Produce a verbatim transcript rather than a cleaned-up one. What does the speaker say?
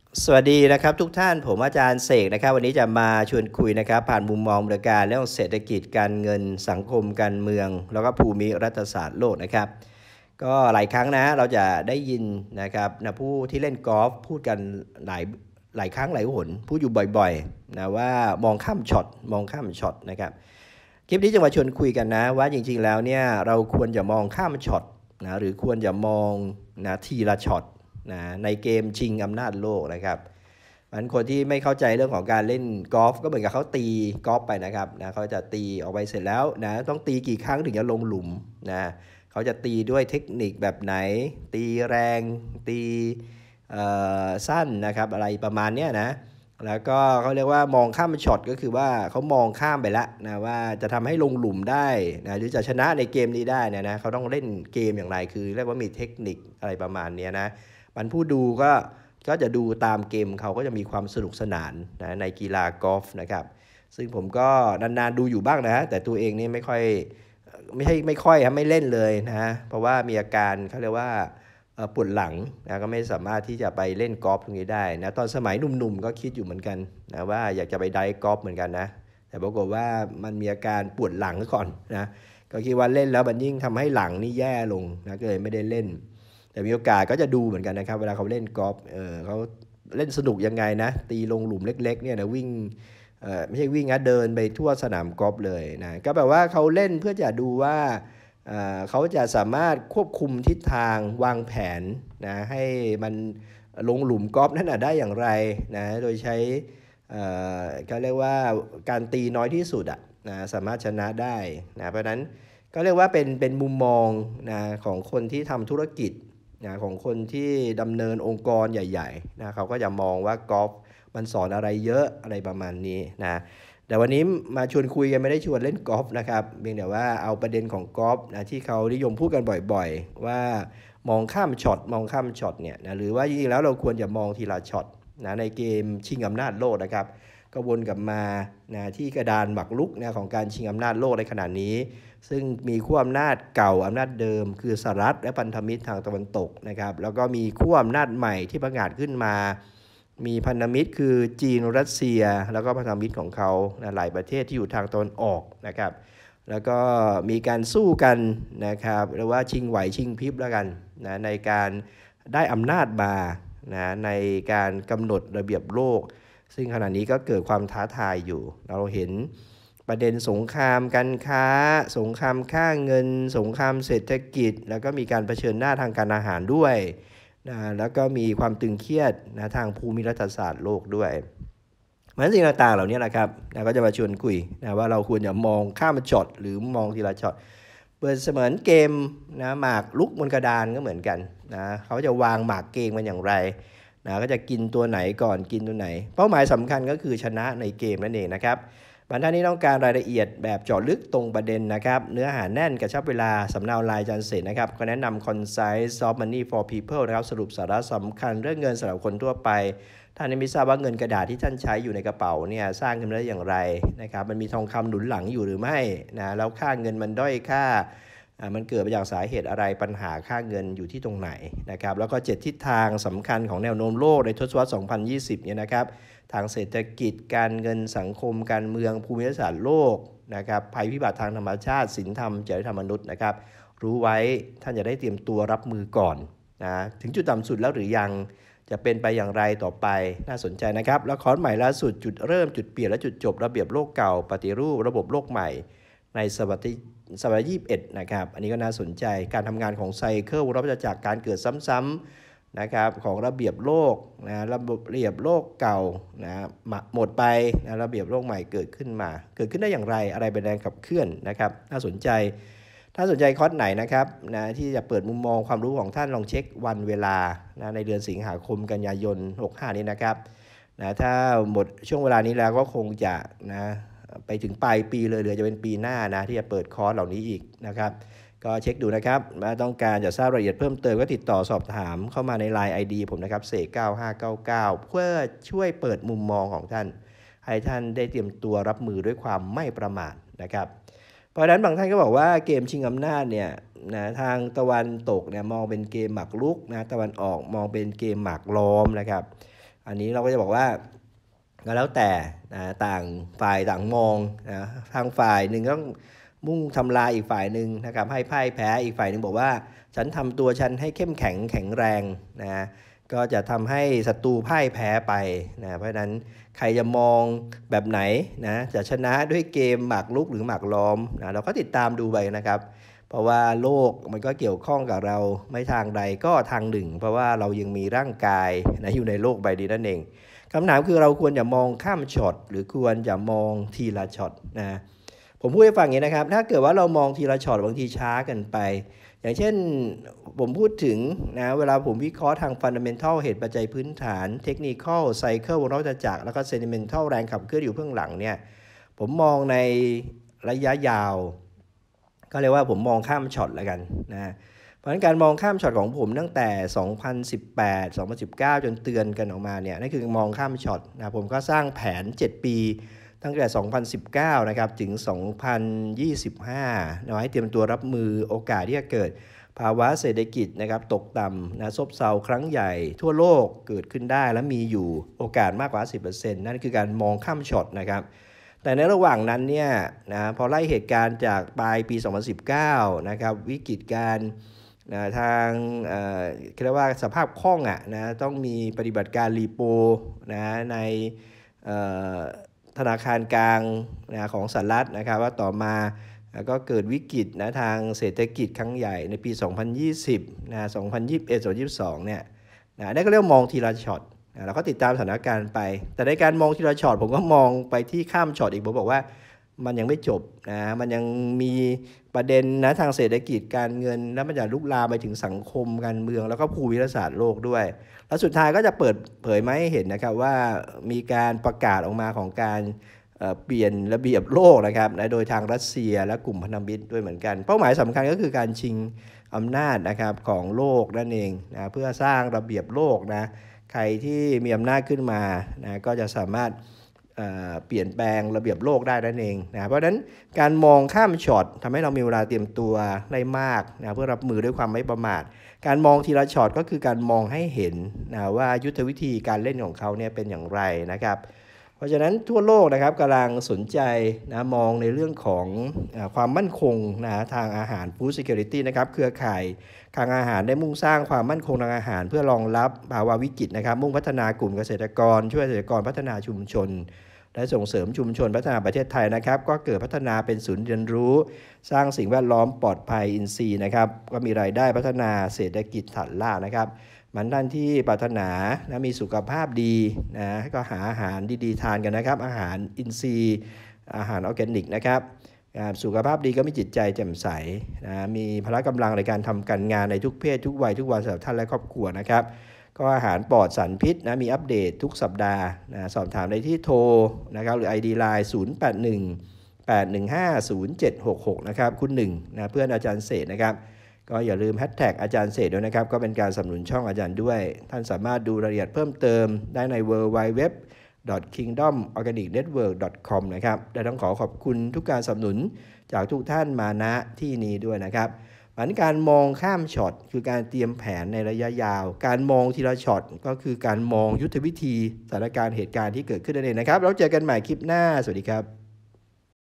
สวัสดีนะครับทุกท่านผมอาจารย์เสกนะครับวันนี้จะมาชวนคุยนะครับผ่านมุมมองบริการเรื่องเศรษฐกิจการเงินสังคมการเมืองแล้วก็ภูมิรัฐศาสตร์โลกนะครับก็หลายครั้งนะเราจะได้ยินนะครับนะผู้ที่เล่นกอล์ฟพูดกันหลายหลายครั้งหลายหนพูดอยู่บ่อยๆนะว่ามองข้ามช็อตมองข้ามช็อตนะครับคลิปนี้จะมาชวนคุยกันนะว่าจริงๆแล้วเนี่ยเราควรจะมองข้ามช็อตนะหรือควรจะมองนะทีละช็อตนะในเกมชิงอำนาจโลกนะครับมันคนที่ไม่เข้าใจเรื่องของการเล่นกอล์ฟก็เหมือนกับเขาตีกอล์ฟไปนะครับนะเขาจะตีออกไปเสร็จแล้วนะต้องตีกี่ครั้งถึงจะลงหลุมนะเขาจะตีด้วยเทคนิคแบบไหนตีแรงตีสั้นนะครับอะไรประมาณนี้นะแล้วก็เขาเรียกว่ามองข้ามช็อตก็คือว่าเขามองข้ามไปแล้วนะว่าจะทำให้ลงหลุมได้นะหรือจะชนะในเกมนี้ได้นะนะเขาต้องเล่นเกมอย่างไรคือเรียกว่ามีเทคนิคอะไรประมาณนี้นะมันผู้ดูก็ก็จะดูตามเกมเขาก็จะมีความสนุกสนานนะในกีฬากอล์ฟนะครับซึ่งผมก็นานๆดูอยู่บ้างนะแต่ตัวเองนี่ไม่ค่อยไม่ใช่ไม่ค่อยครับไม่เล่นเลยนะเพราะว่ามีอาการเขาเรียกว่าปวดหลังนะก็ไม่สามารถที่จะไปเล่นกอล์ฟตรงนี้ได้นะตอนสมัยหนุ่มๆก็คิดอยู่เหมือนกันนะว่าอยากจะไปไดฟ์กอล์ฟเหมือนกันนะแต่ปรากฏว่ามันมีอาการปวดหลังก่อนนะก็คิดว่าเล่นแล้วมันยิ่งทำให้หลังนี่แย่ลงนะก็เลยไม่ได้เล่นแต่มีโอกาสก็จะดูเหมือนกันนะครับเวลาเขาเล่นกอล์ฟเออเขาเล่นสนุกยังไงนะตีลงหลุมเล็กๆเนี่ยนะวิ่งเออไม่ใช่วิ่งนะเดินไปทั่วสนามกอล์ฟเลยนะก็แบบว่าเขาเล่นเพื่อจะดูว่าเขาจะสามารถควบคุมทิศทางวางแผนนะให้มันลงหลุมกอล์ฟนั่นได้อย่างไรนะโดยใช้เขาเรียกว่าการตีน้อยที่สุดอ่ะนะสามารถชนะได้นะเพราะนั้นก็เรียกว่าเป็นเป็นมุมมองนะของคนที่ทำธุรกิจนะของคนที่ดำเนินองค์กรใหญ่ๆนะเขาก็จะมองว่ากอล์ฟมันสอนอะไรเยอะอะไรประมาณนี้นะแต่วันนี้มาชวนคุยกันไม่ได้ชวนเล่นกอล์ฟนะครับเพียงแต่ว่าเอาประเด็นของกอล์ฟนะที่เขานิยมพูดกันบ่อยๆว่ามองข้ามช็อตมองข้ามช็อตเนี่ยนะหรือว่าจริงๆแล้วเราควรจะมองทีละช็อตนะในเกมชิงอำนาจโลกนะครับก็วนกลับมานะที่กระดานหมากรุกนะของการชิงอำนาจโลกในขณะนี้ซึ่งมีขั้วอำนาจเก่าอำนาจเดิมคือสหรัฐและพันธมิตรทางตะวันตกนะครับแล้วก็มีขั้วอำนาจใหม่ที่ประกาศขึ้นมามีพันธมิตรคือจีนรัสเซียแล้วก็พันธมิตรของเขานะหลายประเทศที่อยู่ทางตะวันออกนะครับแล้วก็มีการสู้กันนะครับหรือว่าชิงไหวชิงพริบแล้วกันนะในการได้อำนาจมานะในการกำหนดระเบียบโลกซึ่งขณะนี้ก็เกิดความท้าทายอยู่เราเห็นประเด็นสงครามการค้าสงครามค่าเงินสงครามเศรษฐกิจแล้วก็มีการเผชิญหน้าทางการอาหารด้วยนะแล้วก็มีความตึงเครียดนะทางภูมิรัฐศาสตร์โลกด้วยเพราะฉะนั้นสิ่งต่างๆเหล่านี้นะครับนะก็จะมาชวนคุยนะว่าเราควรจะมองข้ามช็อตหรือมองทีละช็อตเปิดเสมือนเกมนะหมากลุกบนกระดานก็เหมือนกันนะเขาจะวางหมากเกมมันอย่างไรนะก็จะกินตัวไหนก่อนกินตัวไหนเป้าหมายสำคัญก็คือชนะในเกมนั่นเองนะครับบรรดานี้ต้องการรายละเอียดแบบเจาะลึกตรงประเด็นนะครับเนื้อหาแน่นกระชับเวลาสำเนาลายจันเสร็จนะครับก็แนะนำ Concise Soft Money for People นะครับสรุปสาระสำคัญเรื่องเงินสำหรับคนทั่วไปท่านไม่ทราบว่าเงินกระดาษที่ท่านใช้อยู่ในกระเป๋าเนี่ยสร้างขึ้นมาได้อย่างไรนะครับมันมีทองคำหนุนหลังอยู่หรือไม่นะแล้วค่าเงินมันด้อยค่ามันเกิดมาจากสาเหตุอะไรปัญหาค่าเงินอยู่ที่ตรงไหนนะครับแล้วก็เจ็ดทิศทางสำคัญของแนวโน้มโลกในทศวรรษสองพันยี่สิบเนี่ยนะครับทางเศรษฐกิจการเงินสังคมการเมืองภูมิศาสตร์โลกนะครับภัยพิบัติทางธรรมชาติศีลธรรมจริยธรรมมนุษย์นะครับรู้ไว้ท่านจะได้เตรียมตัวรับมือก่อนนะถึงจุดต่ำสุดแล้วหรือยังจะเป็นไปอย่างไรต่อไปน่าสนใจนะครับแล้วคอร์สใหม่ล่าสุดจุดเริ่มจุดเปลี่ยนและจุดจบระเบียบโลกเก่าปฏิรูประบบโลกใหม่ในศตวรรษที่ศตวรรษที่ยี่สิบเอ็ดนะครับอันนี้ก็น่าสนใจการทำงานของไซเคิลวัฏจักรการเกิดซ้ำๆนะครับของระเบียบโลกนะระบบระเบียบโลกเก่านะหมดไปนะระเบียบโลกใหม่เกิดขึ้นมาเกิดขึ้นได้อย่างไรอะไรเป็นแรงขับเคลื่อนนะครับน่าสนใจถ้าสนใจคอร์สไหนนะครับนะที่จะเปิดมุมมองความรู้ของท่านลองเช็ควันเวลานะในเดือนสิงหาคมกันยายนหกสิบห้านี้นะครับนะถ้าหมดช่วงเวลานี้แล้วก็คงจะนะไปถึงปลายปีเลยหรือจะเป็นปีหน้านะที่จะเปิดคอร์สเหล่านี้อีกนะครับก็เช็คดูนะครับถ้าต้องการจะทราบรายละเอียดเพิ่มเติมก็ติดต่อสอบถามเข้ามาใน ไลน์ ไอ ดี ผมนะครับเสกเก้าห้าเก้าเก้าเพื่อช่วยเปิดมุมมองของท่านให้ท่านได้เตรียมตัวรับมือด้วยความไม่ประมาทนะครับเพราะฉะนั้นบางท่านก็บอกว่าเกมชิงอำนาจเนี่ยนะทางตะวันตกเนี่ยมองเป็นเกมหมากรุกนะตะวันออกมองเป็นเกมหมากล้อมนะครับอันนี้เราก็จะบอกว่าก็แล้วแต่นะต่างฝ่ายต่างมองนะทางฝ่ายหนึ่งต้องมุ่งทำลายอีกฝ่ายหนึ่งนะครับให้พ่ายแพ้อีกฝ่ายหนึ่งบอกว่าฉันทำตัวฉันให้เข้มแข็งแข็งแรงนะก็จะทำให้ศัตรูพ่ายแพ้ไปนะเพราะฉะนั้นใครจะมองแบบไหนนะจะชนะด้วยเกมหมากรุกหรือหมากล้อมนะเราก็ติดตามดูไปนะครับเพราะว่าโลกมันก็เกี่ยวข้องกับเราไม่ทางใดก็ทางหนึ่งเพราะว่าเรายังมีร่างกายนะอยู่ในโลกใบนี้นั่นเองคำถามคือเราควรจะมองข้ามช็อตหรือควรจะมองทีละช็อตนะผมพูดให้ฟังอย่างนี้นะครับถ้าเกิดว่าเรามองทีละช็อตบางทีช้าเกินไปอย่างเช่นผมพูดถึงนะเวลาผมวิเคราะห์ทาง Fundamental เหตุปัจจัยพื้นฐาน Technical Cycle วงรอบวัฏจักรแล้วก็ Sentimental แรงขับเคลื่อนอยู่เบื้องหลังเนี่ยผมมองในระยะยาวก็เรียกว่าผมมองข้ามช็อตแล้วกันนะเพราะฉะนั้นการมองข้ามช็อตของผมตั้งแต่ สองพันสิบแปด สองพันสิบเก้า จนเตือนกันออกมาเนี่ยนั่นคือมองข้ามช็อตนะผมก็สร้างแผนเจ็ดปีตั้งแต่ สองพันสิบเก้า นะครับถึง สองพันยี่สิบห้า นะให้เตรียมตัวรับมือโอกาสที่จะเกิดภาวะเศรษฐกิจนะครับตกต่ำนะซบเซาครั้งใหญ่ทั่วโลกเกิดขึ้นได้และมีอยู่โอกาสมากกว่า สิบเปอร์เซ็นต์ นั่นคือการมองข้ามช็อตนะครับแต่ในระหว่างนั้นเนี่ยนะพอไล่เหตุการณ์จากปลายปี สองพันสิบเก้า นะครับวิกฤตการนะทางเอ่อเรียกว่าสภาพคล่องอ่ะนะต้องมีปฏิบัติการรีโปนะในเอ่อธนาคารกลางนะของสหรัฐนะครับว่าต่อมาก็เกิดวิกฤตนะทางเศรษฐกิจครั้งใหญ่ในปี สองพันยี่สิบ นะ สองพันยี่สิบเอ็ด สองพันยี่สิบสอง เนี่ยนะนี่ก็เรียกมองทีละช็อตนะเราก็ติดตามสถานการณ์ไปแต่ในการมองทีละช็อตผมก็มองไปที่ข้ามช็อตอีกผมบอกว่ามันยังไม่จบนะมันยังมีประเด็นนะทางเศรษฐกิจการเงินแล้วมันจะลุกลามไปถึงสังคมการเมืองแล้วก็ภูมิรัฐศาสตร์โลกด้วยแล้วสุดท้ายก็จะเปิดเผยมาให้เห็นนะครับว่ามีการประกาศออกมาของการเปลี่ยนระเบียบโลกนะครับโดยทางรัสเซียและกลุ่มพันธมิตรด้วยเหมือนกันเป้าหมายสำคัญก็คือการชิงอำนาจนะครับของโลกนั่นเองนะเพื่อสร้างระเบียบโลกนะใครที่มีอำนาจขึ้นมานะก็จะสามารถเ, เปลี่ยนแปลงระเบียบโลกได้นั่นเองนะเพราะฉะนั้นการมองข้ามช็อตทำให้เรามีเวลาเตรียมตัวได้มากนะเพื่อรับมือด้วยความไม่ประมาทการมองทีละช็อตก็คือการมองให้เห็นนะว่ายุทธวิธีการเล่นของเขาเนี่ยเป็นอย่างไรนะครับเพราะฉะนั้นทั่วโลกนะครับกำลังสนใจนะมองในเรื่องของอความมั่นคงนะทางอาหาร Food Security นะครับเครือข่ายทางอาหารได้มุ่งสร้างความมั่นคงทางอาหารเพื่อรองรับภาวะวิกฤตนะครับมุ่งพัฒนากลุ่มเกษตรกรช่วยเกษตรกรพัฒนาชุมชนและส่งเสริมชุมชนพัฒนาประเทศไทยนะครับก็เกิดพัฒนาเป็นศูนย์เรียนรู้สร้างสิ่งแวดล้อมปลอดภัยอินทรีย์นะครับก็มีรายได้พัฒนาเศรษฐกิจฐานรากนะครับมันท่านที่ปรารถนานะมีสุขภาพดีนะก็หาอาหารดีๆทานกันนะครับอาหารอินทรีย์อาหารออร์แกนิกนะครับสุขภาพดีก็มีจิตใจแจ่มใสนะมีพละกำลังในการทำการงานในทุกเพศทุกวัยทุกวันสำหรับท่านและครอบครัวนะครับก็อาหารปลอดสารพิษนะมีอัปเดตทุกสัปดาห์นะสอบถามได้ที่โทรนะครับหรือ ไอ ดี ไลน์ ศูนย์ แปด หนึ่ง แปด หนึ่ง ห้า ศูนย์ เจ็ด หก หกนะครับคุณหนึ่งนะเพื่อนอาจารย์เศษนะครับก็อย่าลืมแฮชแท็กอาจารย์เศษด้วยนะครับก็เป็นการสนับสนุนช่องอาจารย์ด้วยท่านสามารถดูรายละเอียดเพิ่มเติมได้ใน ดับเบิลยู ดับเบิลยู ดับเบิลยู ดอท คิงดอม ออร์แกนิก เน็ตเวิร์ก ดอท คอม นะครับและต้องขอขอบคุณทุกการสนับสนุนจากทุกท่านมาณที่นี้ด้วยนะครับอันการมองข้ามช็อตคือการเตรียมแผนในระยะยาวการมองทีละช็อตก็คือการมองยุทธวิธีสถานการณ์เหตุการณ์ที่เกิดขึ้นนั่นเองนะครับแล้วเจอกันใหม่คลิปหน้าสวัสดีครับ